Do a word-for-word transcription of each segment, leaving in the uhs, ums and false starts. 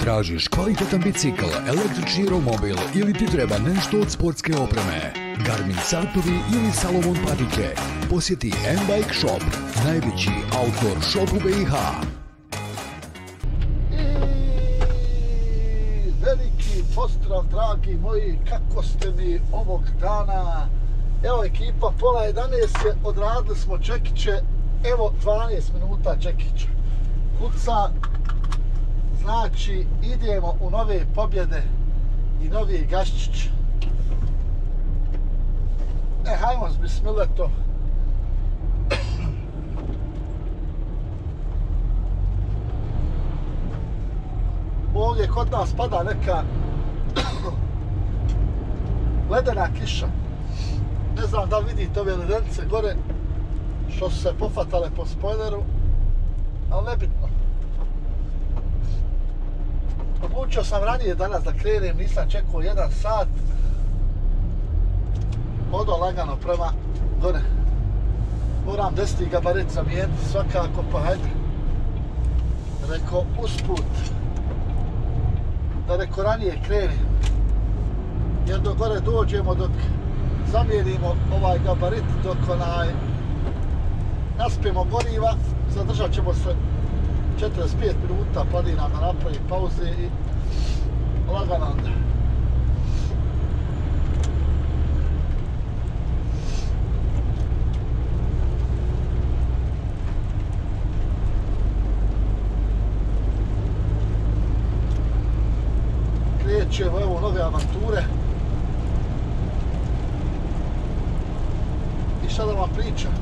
Tražiš kvalitetan bicikl, električni romobil ili ti treba nešto od sportske opreme? Garmin satovi ili Salomon patike? Posjeti M-Bike Shop, najveći outdoor shop u B i H. I veliki pozdrav, dragi moji, kako ste mi ovog dana? Evo ekipa, pola jedanaest je, odradili smo čekiće, evo dvanaest minuta čekića. Kuca, znači idemo u nove pobjede i novi gaščić. E, hajmo s bismiletom. Ovdje kod nas pada neka ledena kiša. Ne znam da li vidite ove ledenice gore što su se pofatale po spoileru, ali nebitno. Odlučio sam ranije danas da krenem, nisam čekao jedan sat. Odo lagano prema gore. Moram deseti gabarit zamijeniti svakako, pa hajde. Reko usput. Da reko ranije krenem. Jer do gore dođemo dok zamijenimo ovaj gabarit, dok onaj naspijemo goriva, zadržat ćemo se četrdeset pet minuta, planiram da napravi pauze i lagano onda. Krećemo evo nove avanture. I šta da vam pričam?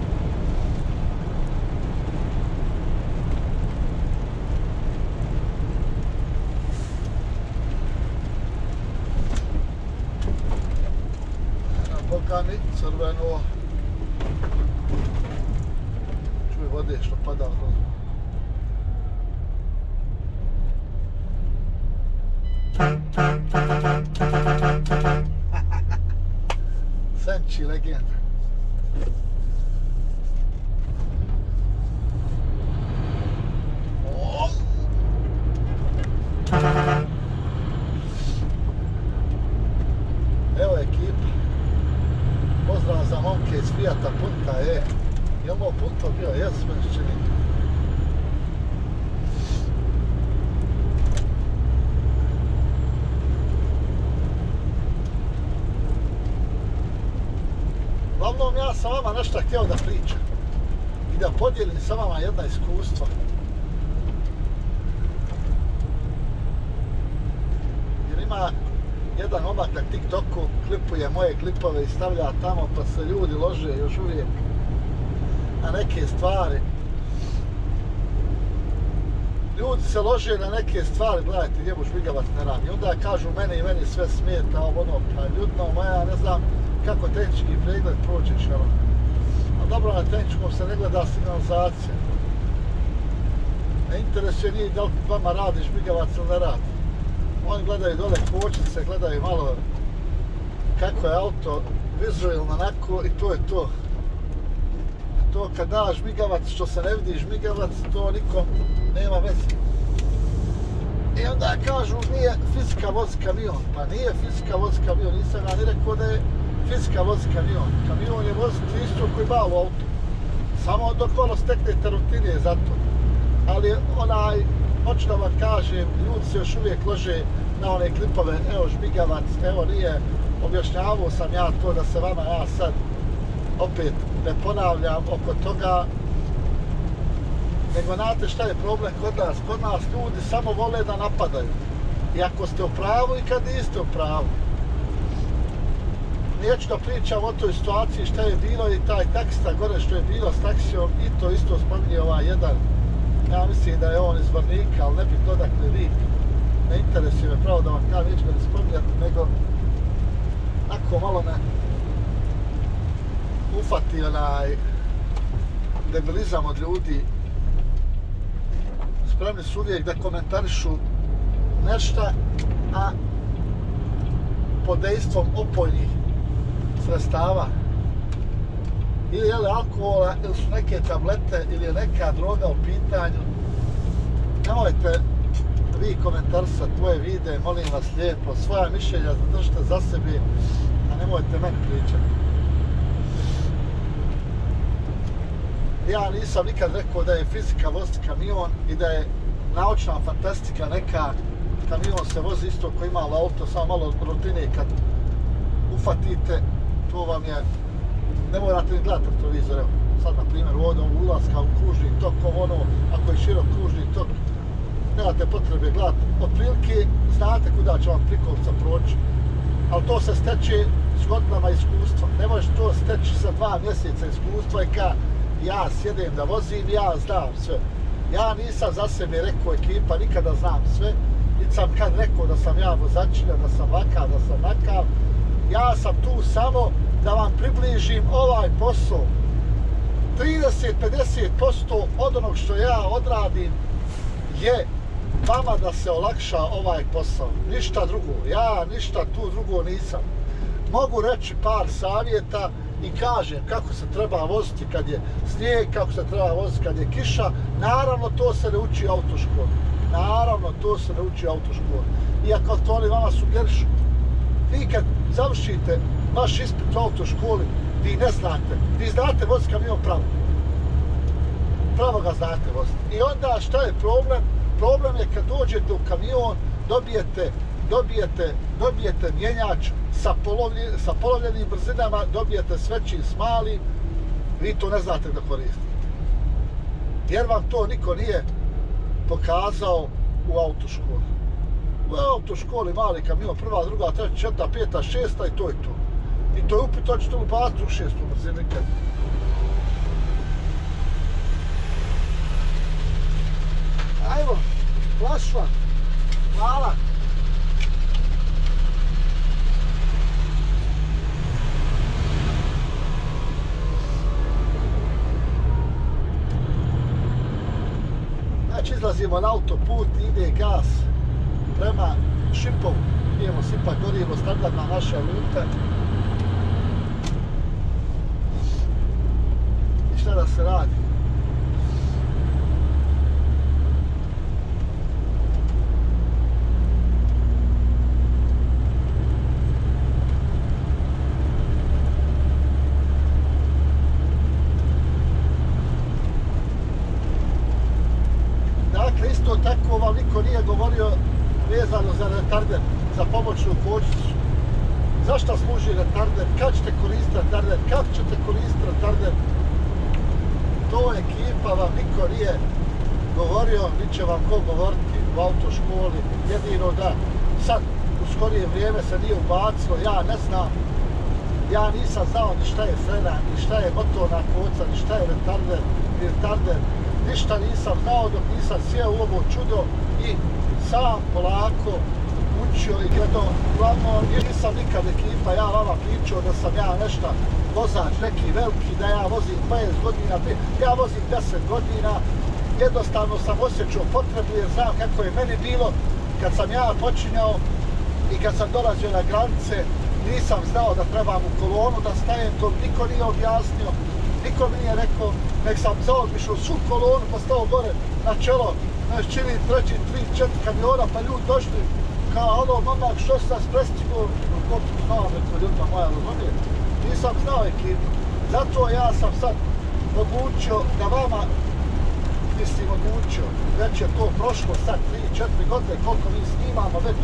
Bogami, crveno. Čuj vode što pada od rozu. Senči legenda. Oh. Evo ekipa. Pozdrav za momke iz Fijata Punta, je. Je li ovo Punto bio? Jes, meni se čini. Uglavnom, ja sam vama nešto htio da pričam i da podijelim sa vama jedna iskustva. Jer ima jedan omak na TikToku, klipuje moje klipove i stavlja tamo, pa se ljudi lože još uvijek na neke stvari. Ljudi se lože na neke stvari, gledajte, gdje mu žmigavac ne radi. I onda kažu mene i meni sve smeta, ovo ono, pa ljudno moja, ne znam kako tehnički pregled prođeš, jel? A dobro, na tehničkom se ne gleda signalizacija. Ne interesuje nije da li vama radi žmigavac ili ne radi. Oni gledaju dole kočnice, gledaju malo kako je auto vizualno onako i to je to. To kad da žmigavac, što se ne vidi žmigavac, to nikom nema veze. I onda kažu nije fizika vozi kamion. Pa nije fizika vozi kamion, nisam ja ni rekao da je fizika vozi kamion. Kamion je voziti isto koji malo auto. Samo dok malo steknete rutine za to. Ali onaj, hoću da vam kažem, ljudi se još uvijek lože na one klipove, evo žmigavac, evo nije, objašnjavao sam ja to da se vama ja sad opet ne ponavljam oko toga. Nego znate šta je problem kod nas? Kod nas ljudi samo vole da napadaju. I ako ste u pravu i kad niste u pravu. Neću da pričam o toj situaciji šta je bilo i taj taksista gore što je bilo s taksijom i to isto spominje ovaj jedan. Ja mislim da je on iz Vrnika, ali ne bih dodakle lik. Ne interesuje me pravo da vam ja neću ga ne spominjati, nego ako malo me ufati onaj debilizam od ljudi. Spremni su uvijek da komentarišu nešto, a pod dejstvom opojnih sredstava ili je li alkohola, ili su neke tablete, ili je neka droga u pitanju. Nemojte vi komentarisati moje videe, molim vas lijepo, svoja mišljenja zadržite za sebe, a nemojte meni pričati. Ja nisam nikad rekao da je fizika voziti kamion i da je naučna fantastika neka. Kamion se vozi isto koji ima auto, samo malo rutine kad ufatite, to vam je, ne morate ni gledati televizor, evo. Sad, na primjer, ovdje ulaska u kružni tok, ono, ako je širok kružni tok, nemate potrebe gledati. Otprilike znate kuda će vam prikolica proći, ali to se steče s godinama iskustva. Ne možeš to steći sa dva mjeseca iskustva i ka ja sjedem da vozim, ja znam sve. Ja nisam za sebe rekao ekipa, nikada znam sve. Niti sam kad rekao da sam ja vozačina, da sam vakav, da sam nakav. Ja sam tu samo da vam približim ovaj posao. trideset do pedeset posto od onog što ja odradim je vama da se olakša ovaj posao. Ništa drugo. Ja ništa tu drugo nisam. Mogu reći par savjeta i kažem kako se treba voziti kad je snijeg, kako se treba voziti kad je kiša. Naravno, to se ne uči u autoškoli. Naravno, to se ne uči u autoškoli. Iako to oni vama sugerišu. Vi kad završite vaš ispit u autoškoli, vi ne znate. Vi znate voziti kamion pravo. Pravo ga znate voziti. I onda šta je problem? Problem je kad dođete u kamion, dobijete, dobijete, dobijete mjenjač sa, polovlje, sa polovljenim brzinama, dobijete s većim, s malim, vi to ne znate da koristite. Jer vam to niko nije pokazao u autoškoli. U autoškoli mali kamion, prva, druga, treća, četvrta, peta, šesta i to je to. I to je upit, to ćete ubaciti u šestu brzinu nikad. Ajmo, plašva, hvala. Znači izlazimo na autoput, ide gas prema Šipovu. Idemo sipat gorivo, standardna naša luta. I šta da se radi? Dakle, isto tako vam niko nije govorio vezano za retarder, za pomoćnu kočnicu. Zašto služi retarder? Kad ćete koristiti retarder? Kako ćete koristiti retarder? To ekipa vam niko nije govorio, niti će vam ko govoriti u autoškoli. Jedino da sad u skorije vrijeme se nije ubacilo, ja ne znam. Ja nisam znao ni šta je frena, ni šta je motorna koca, ni šta je retarder, ni retarder. Ništa nisam znao dok nisam sjeo u ovo čudo i sam polako učio i gledao. Uglavnom, nisam nikad ekipa, ja vama pričao da sam ja nešto vozač neki veliki, da ja vozim dvadeset godina, ja vozim deset godina. Jednostavno sam osjećao potrebu jer znam kako je meni bilo kad sam ja počinjao i kad sam dolazio na granice. Nisam znao da trebam u kolonu da stajem, to niko nije objasnio. Niko mi nije rekao, nek sam zaobišao svu kolonu pa stao gore na čelo, znaš, čini treći, tri, četiri kamiona, pa ljudi došli kao ono, mamak, što se nas prestigao, koliko znao neko ljudima moja, razumije? Nisam znao ekipu. Zato ja sam sad odlučio da vama, mislim odlučio, već je to prošlo sad tri, četiri godine, koliko mi snimamo već.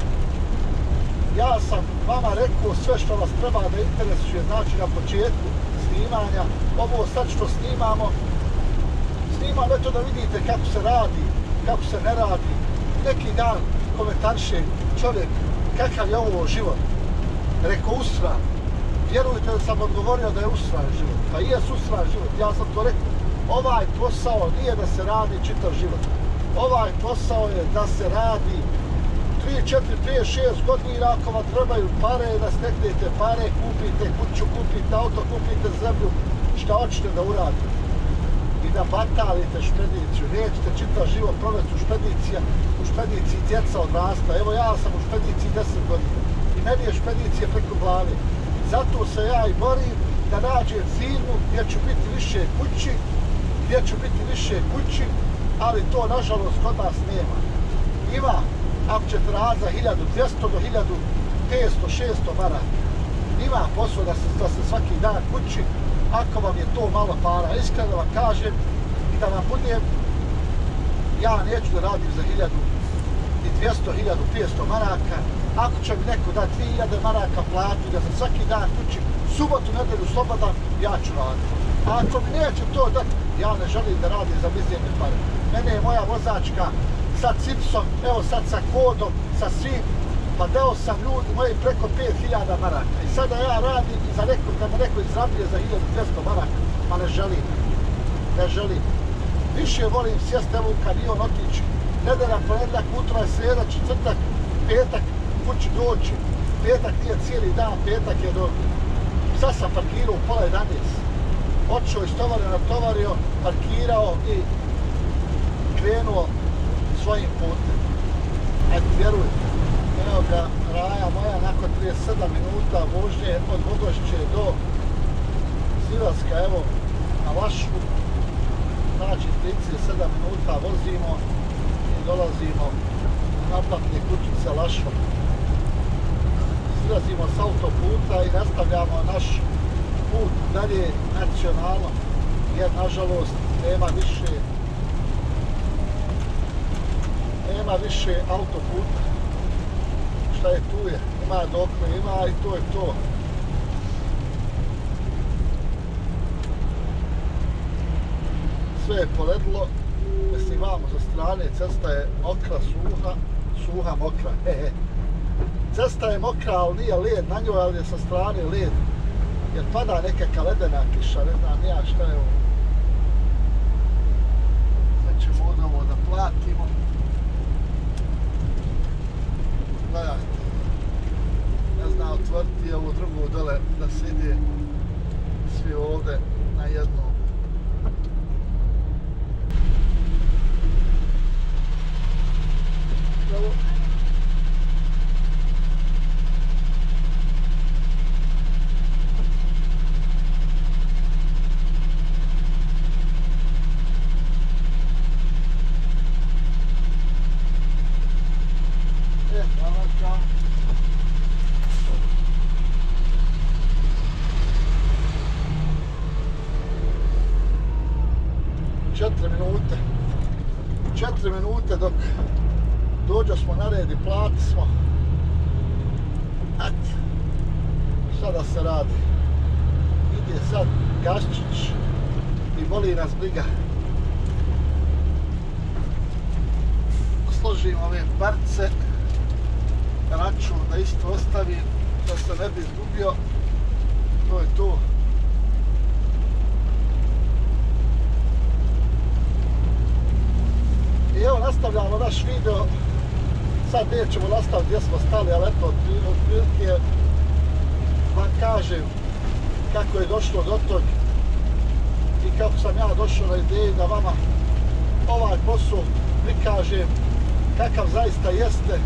Ja sam vama rekao sve što vas treba da interesuje, znači na početku snimanja, ovo sad što snimamo, snimam eto da vidite kako se radi, kako se ne radi. Neki dan komentarše čovjek, kakav je ovo život. Rekao usran. Vjerujte da sam odgovorio da je usran život. Pa i jes usran život, ja sam to rekao. Ovaj posao nije da se radi čitav život. Ovaj posao je da se radi tri, četiri, pet, šest godina ako vam trebaju pare, da steknete pare, kupite kuću, kupite auto, kupite zemlju, šta hoćete da uradite. I da batalite špediciju, nećete čitav život provesti u špedicija, u špediciji djeca odrasta. Evo ja sam u špediciji deset godina i meni je špedicija preko glave. Zato se ja i borim da nađem firmu gdje ću biti više kući, gdje ću biti više kući, ali to nažalost kod nas nema. ima, ako ćete raditi za hiljadu dvjesto do hiljadu petsto šesto maraka. Ima posao da se, da se svaki dan kući, ako vam je to malo para. Iskreno vam kažem i da vam budem, ja neću da radim za hiljadu dvjesto do hiljadu petsto maraka. Ako će mi neko dati dvije hiljade maraka platu da sam svaki dan kući, subotu, nedelju, slobodan, ja ću raditi. A ako mi neće to dati, ja ne želim da radim za mizerne pare. Mene je moja vozačka sa cipsom, evo sad sa kodom, sa svim, pa dao sam ljudi moji preko pet hiljada maraka. I sada ja radim za neko, kad me neko izrabljuje za hiljadu dvjesto maraka, pa ne želim. Ne želim. Više volim sjest evo u kamion otići. Nedelja, ponedjeljak, utorak, srijeda, četvrtak, petak, kući doći. Petak nije cijeli dan, petak je do... Sad sam parkirao u pola jedanaest. Očeo, istovario, natovario, parkirao i krenuo svojim putem. Ajde, vjerujte. Evo ga, Raja moja, nakon trideset sedam minuta vožnje od Vogošće do Silaska, evo, na Lašu. Znači, trideset sedam minuta vozimo i dolazimo na naplatne kućice Lašom. Silazimo s autoputa i nastavljamo naš put dalje nacionalno, jer nažalost nema više nema više autoputa. Šta je tu je? Ima dokle, ima i to je to. Sve je poledilo, mislim vamo za strane, cesta je mokra, suha, suha, mokra, hehe. Cesta je mokra, ali nije led na njoj, ali je sa strane led. Jer pada neka ledena kiša, ne znam ja šta je ovo. Sad ćemo od ovo da platimo. Gledajte. Ne znam, otvrti ovu drugu dole da se ide svi ovde na jednu. Bravo. Četiri minute. Četiri minute dok dođo smo na red i plati smo. Eto. Šta da se radi? Ide sad Gaščić i boli nas briga. Složim ove parce. Račun da isto ostavim, da se ne bi izgubio. To je to. I evo nastavljamo naš video. Sad nećemo nastaviti gdje smo stali, ali eto, otprilike vam kažem kako je došlo do tog i kako sam ja došao na ideju da vama ovaj posao prikažem kakav zaista jeste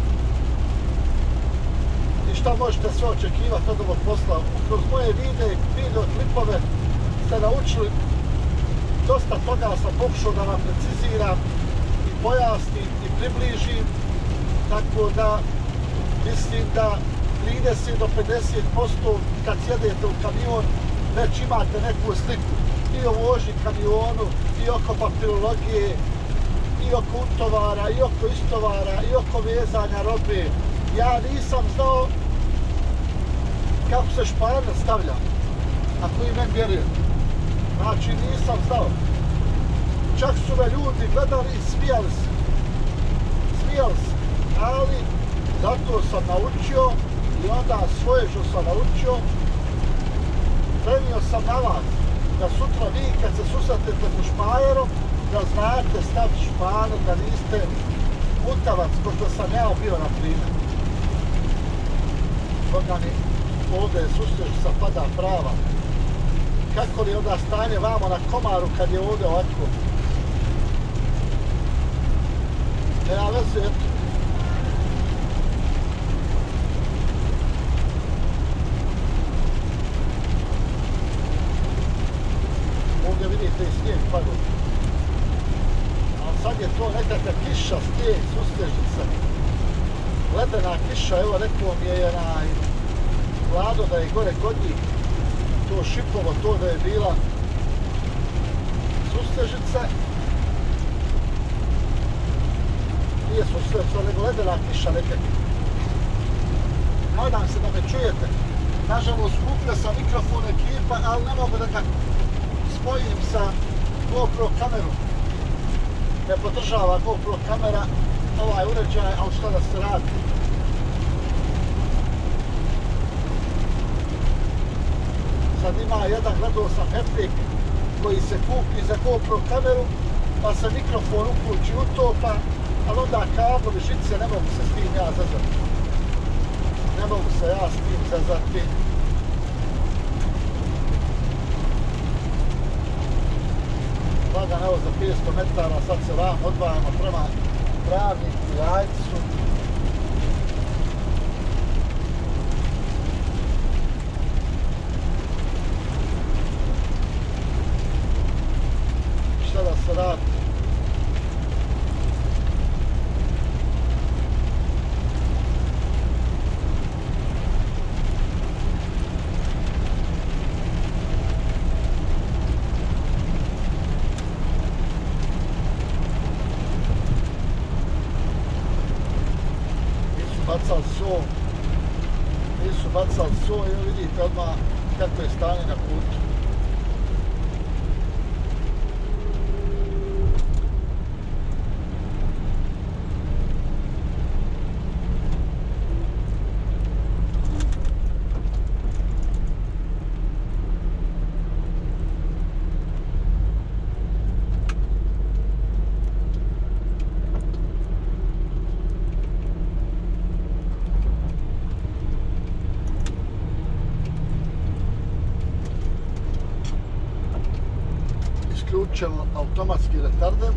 i šta možete sve očekivati od ovog posla. Kroz moje videe, video klipove ste naučili dosta toga, sam pokušao da vam preciziram, pojasnim i približim, tako da mislim da trideset do pedeset posto kad sjedete u kamion već imate neku sliku i o vožnji kamionu, i oko papirologije, i oko utovara, i oko istovara, i oko vezanja robe. Ja nisam znao kako se španer stavlja, ako i meni vjerujete. Znači nisam znao. Čak su me ljudi gledali i smijali se. Smijali se. Ali zato sam naučio i onda svoje što sam naučio prenio sam na vas. Da sutra vi kad se susretete po špajerom da znate staviti španer, da niste mutavac ko što sam ja bio na primjer. Koga mi ovdje susreć sa pada prava. Kako li onda stanje vamo na komaru kad je ovdje ovako? Nema veze, eto. Ovdje vidite i snijeg padao. Ali sad je to nekakva kiša, snijeg, Sustežica. Ledena kiša, evo rekao mi je onaj Vlado da je gore kod njih to šipovo, to da je bila Sustežica. Nije Sustežica, nego ledena kiša nekakva. Nadam se da me čujete. Nažalost, kupio sam mikrofon ekipa, ali ne mogu da ga spojim sa GoPro kamerom. Ne podržava GoPro kamera ovaj uređaj, ali šta da se radi. Sad ima jedan, gledao sam Epic, koji se kupi za GoPro kameru, pa se mikrofon uključi u to, pa, ali onda kablovi, žice, ne mogu se s tim ja zazvati. Ne mogu se ja s tim zazvati. Lagan, evo za petsto metara, sad se vam odvajamo prema Travniku i Ajcu. Šta da se radi? Bacali so, nisu bacali so i vidite odmah kako je stanje na putu. Isključujemo automatski retarder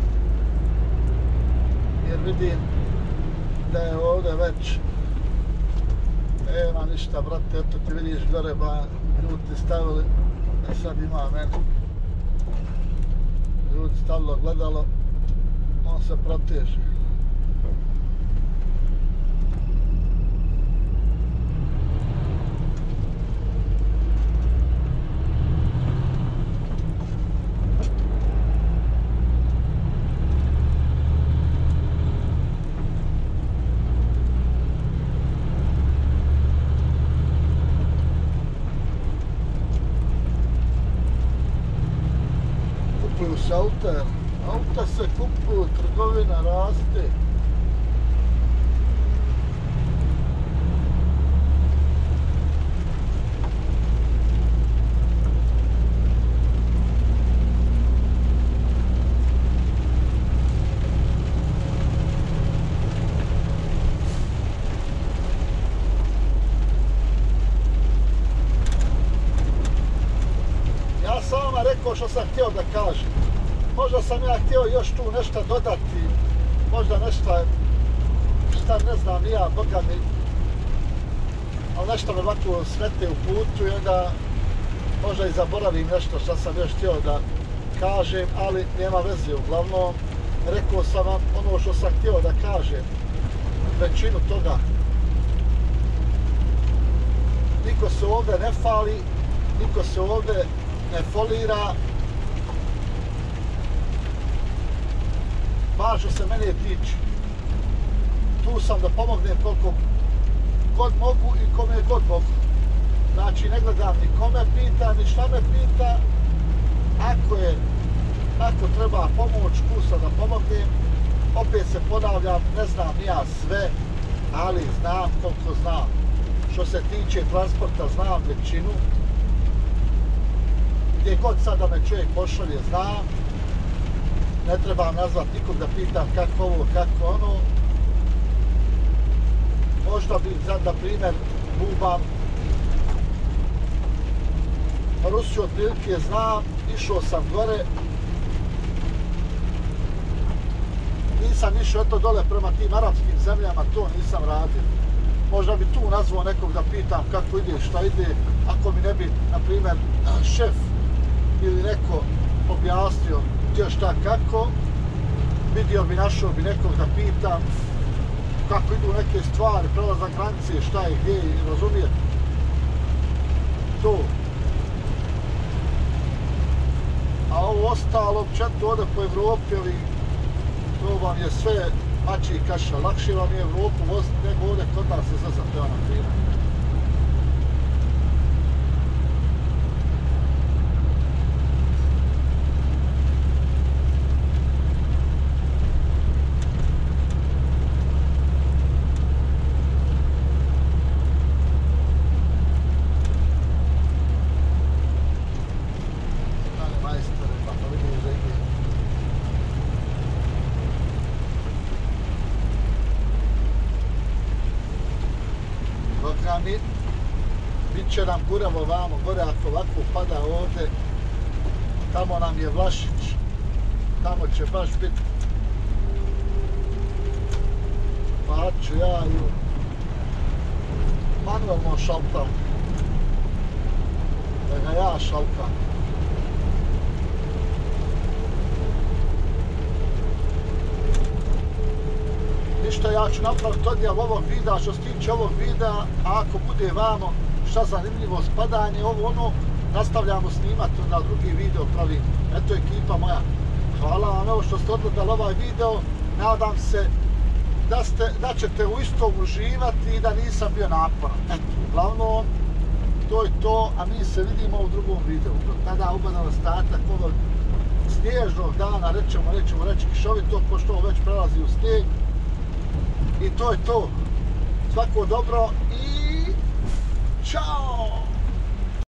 jer vidim da je ovdje već nema ništa, brate, eto ti vidiš gore, ba ljudi stavili, e sad ima meni ljudi stavilo gledalo, on se proteže. Kupuju se auta, auta se kupuju, trgovina raste. Ja sam vama rekao što sam htio da kažem. Možda sam ja htio još tu nešto dodati, možda nešto, šta ne znam ni ja, boga mi, ali nešto me ovako smete u putu i onda možda i zaboravim nešto što sam još htio da kažem, ali nema veze. Uglavnom, rekao sam vam ono što sam htio da kažem, većinu toga. Niko se ovdje ne fali, niko se ovdje ne folira. Bar što se mene tiče. Tu sam da pomognem koliko god mogu i kome god mogu. Znači ne gledam ni kome pita, ni šta me pita. Ako je, ako treba pomoć, tu sam da pomognem. Opet se ponavljam, ne znam ni ja sve, ali znam koliko znam. Što se tiče transporta, znam većinu. Gdje god sad da me čovjek pošalje, znam. Ne trebam nazvat nikog da pitam kako ovo, kako ono. Možda bi, za primjer, bubam. Rusiju otprilike znam, išao sam gore. Nisam išao eto dole prema tim arapskim zemljama, to nisam radio. Možda bi tu nazvao nekog da pitam kako ide, šta ide, ako mi ne bi, na primjer, šef ili neko objasnio gdje šta kako. vidio bi, našao bi nekog da pitam kako idu neke stvari, prelazak granice, šta je, gdje je, razumijete? To. A ovo ostalo, četiri ovdje po Evropi, ali to vam je sve mači i kaša. Lakše vam je Evropu voziti nego ovdje kod nas se zazati, ona prima. Bit će nam guravo vamo, gore ako ovako pada ovdje, tamo nam je Vlašić, tamo će baš biti, pa ću ja ju manualno šaltam, da ga ja šaltam. Ništa, ja ću napraviti odjel ovog videa što se tiče ovog videa, a ako bude vamo šta zanimljivo spadanje, ovo ono, nastavljamo snimati na drugi video pravim. Eto ekipa moja, hvala vam evo što ste odgledali ovaj video, nadam se da, ste, da ćete u istom uživati i da nisam bio naporan. Eto, uglavnom, to je to, a mi se vidimo u drugom videu. Do tada ubadan ostatak ovog snježnog dana, rećemo, nećemo reći kišovito, pošto ovo već prelazi u snijeg. I to je to. Svako dobro i čao!